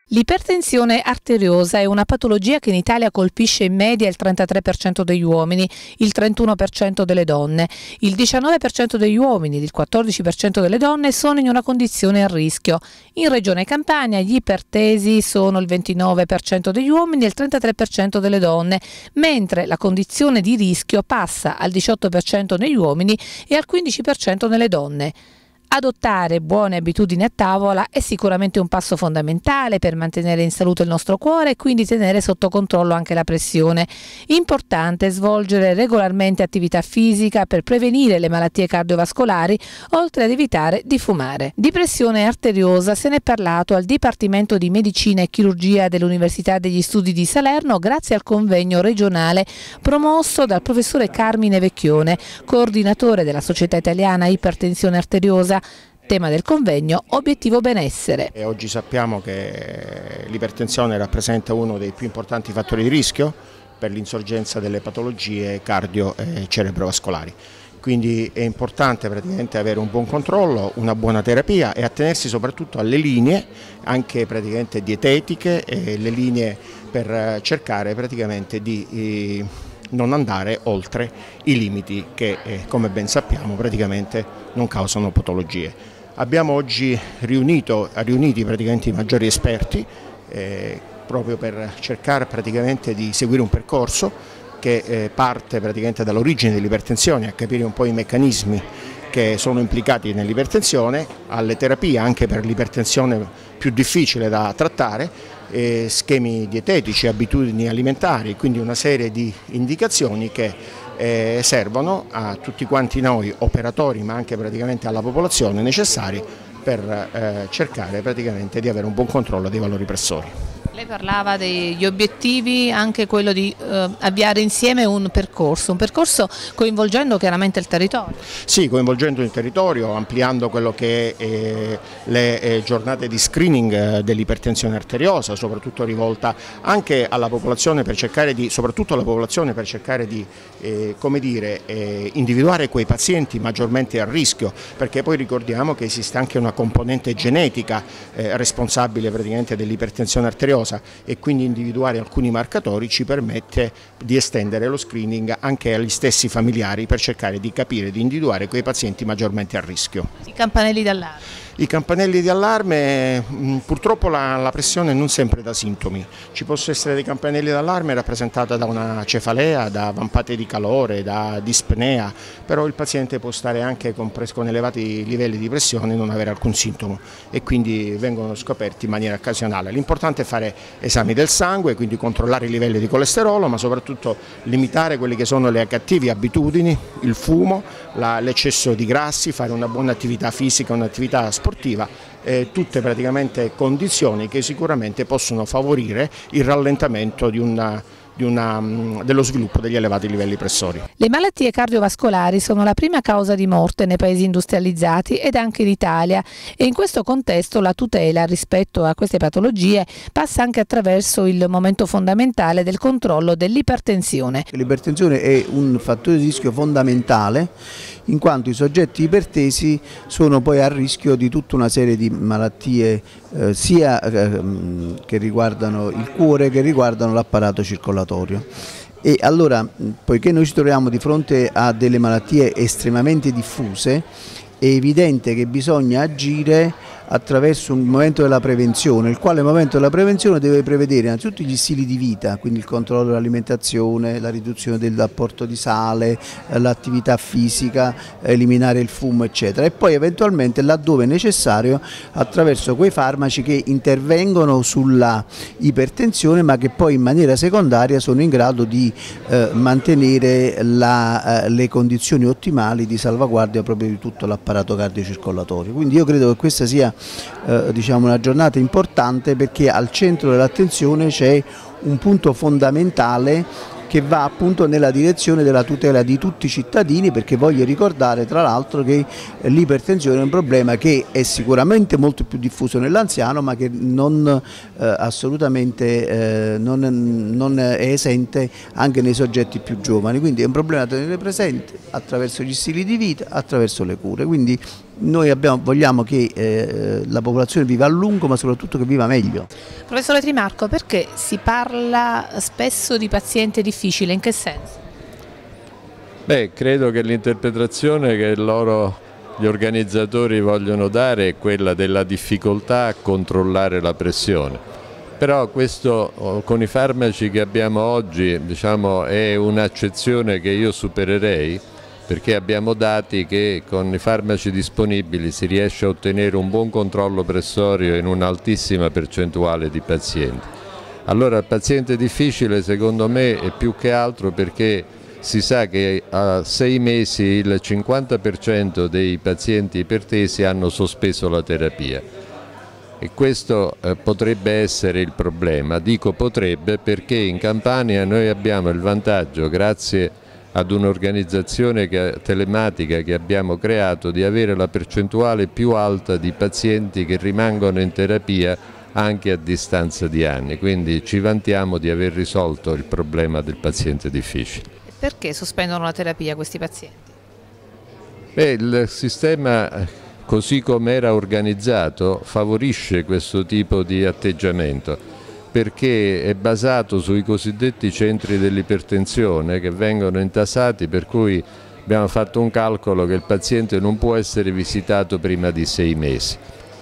L'ipertensione arteriosa è una patologia che in Italia colpisce in media il 33% degli uomini, il 31% delle donne. Il 19% degli uomini ed il 14% delle donne sono in una condizione a rischio. In Regione Campania gli ipertesi sono il 29% degli uomini e il 33% delle donne, mentre la condizione di rischio passa al 18% negli uomini e al 15% nelle donne. Adottare buone abitudini a tavola è sicuramente un passo fondamentale per mantenere in salute il nostro cuore e quindi tenere sotto controllo anche la pressione. Importante svolgere regolarmente attività fisica per prevenire le malattie cardiovascolari, oltre ad evitare di fumare. Di pressione arteriosa se ne è parlato al Dipartimento di Medicina e Chirurgia dell'Università degli Studi di Salerno grazie al convegno regionale promosso dal professore Carmine Vecchione, coordinatore della Società Italiana Ipertensione Arteriosa. Tema del convegno: obiettivo benessere. E oggi sappiamo che l'ipertensione rappresenta uno dei più importanti fattori di rischio per l'insorgenza delle patologie cardio e cerebrovascolari. Quindi è importante praticamente avere un buon controllo, una buona terapia e attenersi soprattutto alle linee anche praticamente dietetiche e le linee per cercare praticamente di non andare oltre i limiti che come ben sappiamo praticamente non causano patologie. Abbiamo oggi riuniti praticamente i maggiori esperti proprio per cercare praticamente di seguire un percorso che parte praticamente dall'origine dell'ipertensione, a capire un po' i meccanismi che sono implicati nell'ipertensione, alle terapie anche per l'ipertensione più difficile da trattare, schemi dietetici, abitudini alimentari, quindi una serie di indicazioni che servono a tutti quanti noi operatori ma anche praticamente alla popolazione necessari per cercare praticamente di avere un buon controllo dei valori pressori. Lei parlava degli obiettivi, anche quello di avviare insieme un percorso coinvolgendo chiaramente il territorio. Sì, coinvolgendo il territorio, ampliando quello che è le giornate di screening dell'ipertensione arteriosa, soprattutto rivolta anche alla popolazione per cercare di, come dire, individuare quei pazienti maggiormente a rischio, perché poi ricordiamo che esiste anche una componente genetica responsabile praticamente dell'ipertensione arteriosa e quindi individuare alcuni marcatori ci permette di estendere lo screening anche agli stessi familiari per cercare di capire, di individuare quei pazienti maggiormente a rischio. I campanelli d'allarme. I campanelli di allarme, purtroppo la pressione non sempre dà sintomi, ci possono essere dei campanelli d'allarme rappresentati da una cefalea, da vampate di calore, da dispnea, però il paziente può stare anche con elevati livelli di pressione e non avere alcun sintomo e quindi vengono scoperti in maniera occasionale. L'importante è fare esami del sangue, quindi controllare i livelli di colesterolo, ma soprattutto limitare quelle che sono le cattive abitudini, il fumo, l'eccesso di grassi, fare una buona attività fisica, un'attività sportiva, tutte praticamente condizioni che sicuramente possono favorire il rallentamento dello sviluppo degli elevati livelli pressori. Le malattie cardiovascolari sono la prima causa di morte nei paesi industrializzati ed anche in Italia e in questo contesto la tutela rispetto a queste patologie passa anche attraverso il momento fondamentale del controllo dell'ipertensione. L'ipertensione è un fattore di rischio fondamentale in quanto i soggetti ipertesi sono poi a rischio di tutta una serie di malattie sia che riguardano il cuore che riguardano l'apparato circolatorio. E allora, poiché noi ci troviamo di fronte a delle malattie estremamente diffuse, è evidente che bisogna agire attraverso un momento della prevenzione, il quale momento della prevenzione deve prevedere innanzitutto gli stili di vita, quindi il controllo dell'alimentazione, la riduzione dell'apporto di sale, l'attività fisica, eliminare il fumo eccetera e poi eventualmente laddove necessario attraverso quei farmaci che intervengono sulla ipertensione ma che poi in maniera secondaria sono in grado di mantenere le condizioni ottimali di salvaguardia proprio di tutto l'apparato cardiocircolatorio. Quindi io credo che questa sia diciamo una giornata importante perché al centro dell'attenzione c'è un punto fondamentale che va appunto nella direzione della tutela di tutti i cittadini, perché voglio ricordare tra l'altro che l'ipertensione è un problema che è sicuramente molto più diffuso nell'anziano ma che non assolutamente non è esente anche nei soggetti più giovani, quindi è un problema da tenere presente attraverso gli stili di vita, attraverso le cure. Quindi Noi vogliamo che la popolazione viva a lungo, ma soprattutto che viva meglio. Professore Trimarco, perché si parla spesso di paziente difficile? In che senso? Beh, credo che l'interpretazione che gli organizzatori vogliono dare è quella della difficoltà a controllare la pressione. Però questo con i farmaci che abbiamo oggi, diciamo, è un'accezione che io supererei, perché abbiamo dati che con i farmaci disponibili si riesce a ottenere un buon controllo pressorio in un'altissima percentuale di pazienti. Allora il paziente difficile secondo me è più che altro perché si sa che a 6 mesi il 50% dei pazienti ipertesi hanno sospeso la terapia e questo potrebbe essere il problema. Dico potrebbe perché in Campania noi abbiamo il vantaggio, grazie ad un'organizzazione telematica che abbiamo creato, di avere la percentuale più alta di pazienti che rimangono in terapia anche a distanza di anni, quindi ci vantiamo di aver risolto il problema del paziente difficile. Perché sospendono la terapia questi pazienti? Beh, il sistema così come era organizzato favorisce questo tipo di atteggiamento, perché è basato sui cosiddetti centri dell'ipertensione che vengono intasati, per cui abbiamo fatto un calcolo che il paziente non può essere visitato prima di 6 mesi.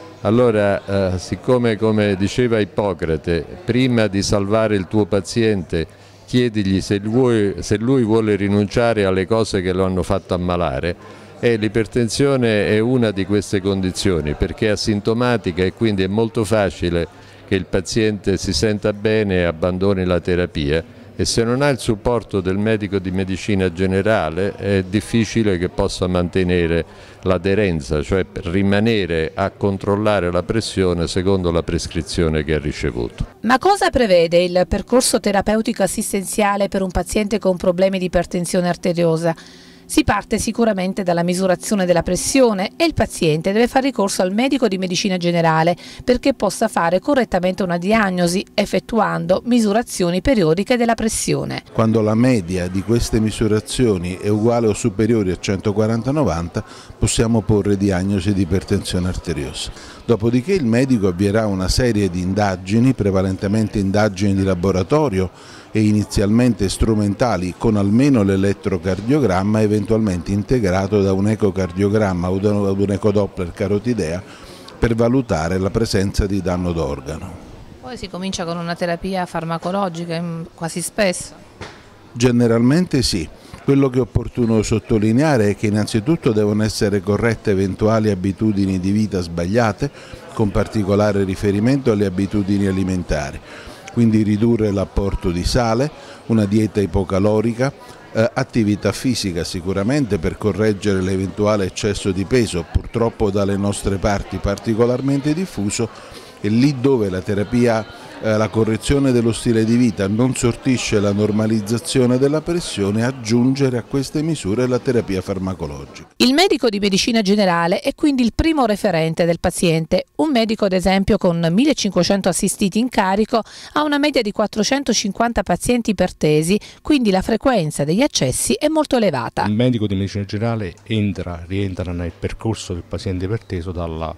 Allora, siccome come diceva Ippocrate, prima di salvare il tuo paziente chiedigli se lui vuole rinunciare alle cose che lo hanno fatto ammalare, e l'ipertensione è una di queste condizioni perché è asintomatica e quindi è molto facile che il paziente si senta bene e abbandoni la terapia, e se non ha il supporto del medico di medicina generale è difficile che possa mantenere l'aderenza, cioè rimanere a controllare la pressione secondo la prescrizione che ha ricevuto. Ma cosa prevede il percorso terapeutico assistenziale per un paziente con problemi di ipertensione arteriosa? Si parte sicuramente dalla misurazione della pressione e il paziente deve fare ricorso al medico di medicina generale perché possa fare correttamente una diagnosi effettuando misurazioni periodiche della pressione. Quando la media di queste misurazioni è uguale o superiore a 140/90 possiamo porre diagnosi di ipertensione arteriosa. Dopodiché il medico avvierà una serie di indagini, prevalentemente indagini di laboratorio e inizialmente strumentali con almeno l'elettrocardiogramma, eventualmente integrato da un ecocardiogramma o da un ecodoppler carotidea per valutare la presenza di danno d'organo. Poi si comincia con una terapia farmacologica quasi spesso? Generalmente sì. Quello che è opportuno sottolineare è che innanzitutto devono essere corrette eventuali abitudini di vita sbagliate, con particolare riferimento alle abitudini alimentari. Quindi ridurre l'apporto di sale, una dieta ipocalorica, attività fisica sicuramente per correggere l'eventuale eccesso di peso, purtroppo dalle nostre parti particolarmente diffuso, e lì dove la terapia, la correzione dello stile di vita non sortisce la normalizzazione della pressione, aggiungere a queste misure la terapia farmacologica. Il medico di medicina generale è quindi il primo referente del paziente. Un medico ad esempio con 1500 assistiti in carico ha una media di 450 pazienti ipertesi, quindi la frequenza degli accessi è molto elevata. Il medico di medicina generale rientra nel percorso del paziente iperteso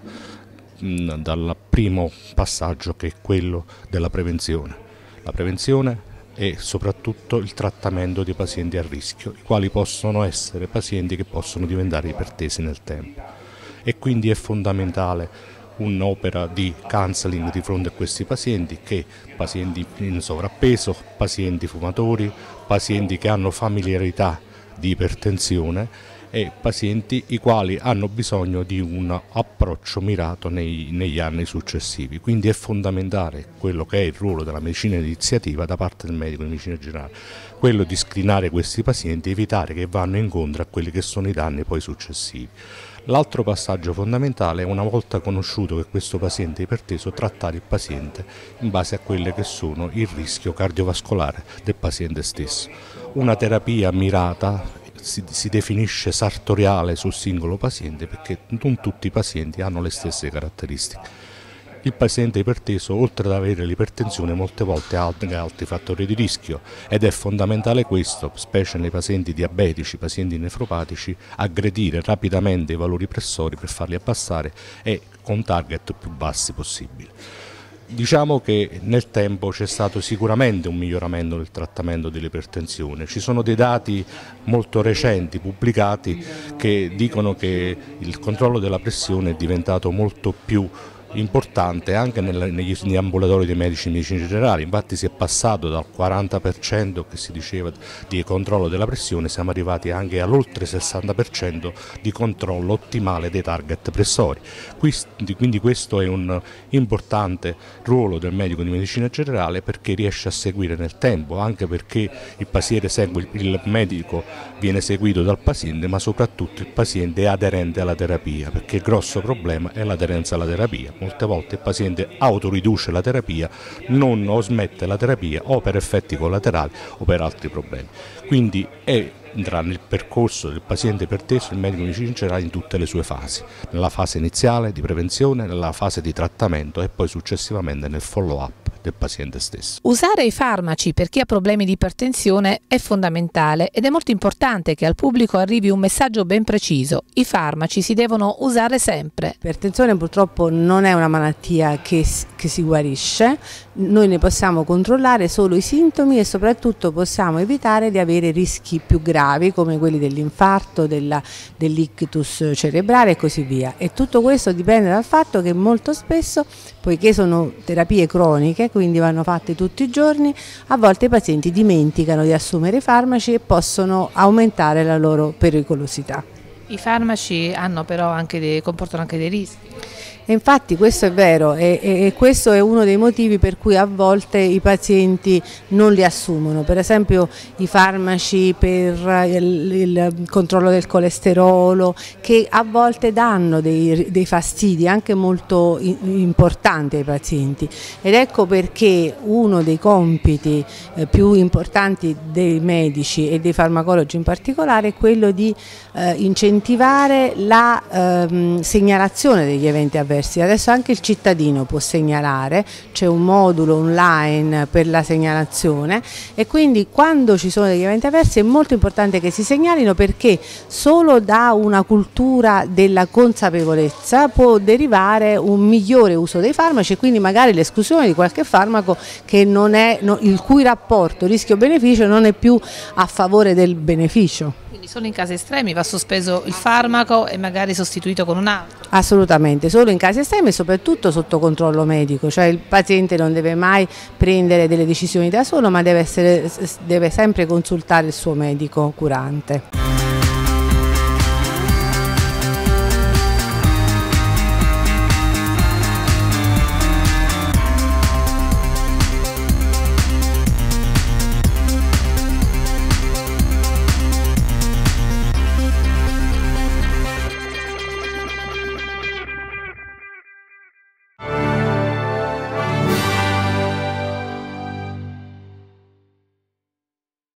dal primo passaggio, che è quello della prevenzione. La prevenzione e soprattutto il trattamento dei pazienti a rischio, i quali possono essere pazienti che possono diventare ipertesi nel tempo, e quindi è fondamentale un'opera di counseling di fronte a questi pazienti, che pazienti in sovrappeso, pazienti fumatori, pazienti che hanno familiarità di ipertensione e pazienti i quali hanno bisogno di un approccio mirato negli anni successivi. Quindi è fondamentale quello che è il ruolo della medicina iniziativa da parte del medico di medicina generale, quello di screenare questi pazienti e evitare che vanno incontro a quelli che sono i danni poi successivi. L'altro passaggio fondamentale è, una volta conosciuto che questo paziente è iperteso, trattare il paziente in base a quelle che sono il rischio cardiovascolare del paziente stesso. Una terapia mirata si definisce sartoriale sul singolo paziente, perché non tutti i pazienti hanno le stesse caratteristiche. Il paziente iperteso, oltre ad avere l'ipertensione, molte volte ha altri fattori di rischio, ed è fondamentale questo, specie nei pazienti diabetici, pazienti nefropatici, aggredire rapidamente i valori pressori per farli abbassare e con target più bassi possibili. Diciamo che nel tempo c'è stato sicuramente un miglioramento del trattamento dell'ipertensione. Ci sono dei dati molto recenti pubblicati che dicono che il controllo della pressione è diventato molto più importante anche negli ambulatori dei medici di medicina generale. Infatti si è passato dal 40% che si diceva di controllo della pressione, siamo arrivati anche all'oltre 60% di controllo ottimale dei target pressori. Quindi questo è un importante ruolo del medico di medicina generale, perché riesce a seguire nel tempo, anche perché il medico viene seguito dal paziente, ma soprattutto il paziente è aderente alla terapia, perché il grosso problema è l'aderenza alla terapia. Molte volte il paziente autoriduce la terapia, o smette la terapia o per effetti collaterali o per altri problemi. Quindi entra nel percorso del paziente iperteso il medico di medicina generale in tutte le sue fasi, nella fase iniziale di prevenzione, nella fase di trattamento e poi successivamente nel follow-up del paziente stesso. Usare i farmaci per chi ha problemi di ipertensione è fondamentale ed è molto importante che al pubblico arrivi un messaggio ben preciso: i farmaci si devono usare sempre. L'ipertensione purtroppo non è una malattia che si guarisce, noi ne possiamo controllare solo i sintomi e soprattutto possiamo evitare di avere rischi più gravi come quelli dell'infarto, dell'ictus cerebrale e così via. E tutto questo dipende dal fatto che molto spesso, poiché sono terapie croniche, quindi vanno fatte tutti i giorni, a volte i pazienti dimenticano di assumere i farmaci e possono aumentare la loro pericolosità. I farmaci comportano anche dei rischi. E infatti questo è vero e questo è uno dei motivi per cui a volte i pazienti non li assumono. Per esempio i farmaci per il controllo del colesterolo, che a volte danno dei fastidi anche molto importanti ai pazienti, ed ecco perché uno dei compiti più importanti dei medici e dei farmacologi in particolare è quello di incentivare la segnalazione degli eventi avversi. Adesso anche il cittadino può segnalare, c'è un modulo online per la segnalazione e quindi quando ci sono degli eventi avversi è molto importante che si segnalino, perché solo da una cultura della consapevolezza può derivare un migliore uso dei farmaci e quindi magari l'esclusione di qualche farmaco il cui rapporto rischio-beneficio non è più a favore del beneficio. Quindi solo in casi estremi va sospeso il farmaco e magari sostituito con un altro? Assolutamente, solo in casi estremi e soprattutto sotto controllo medico, cioè il paziente non deve mai prendere delle decisioni da solo, ma deve sempre consultare il suo medico curante.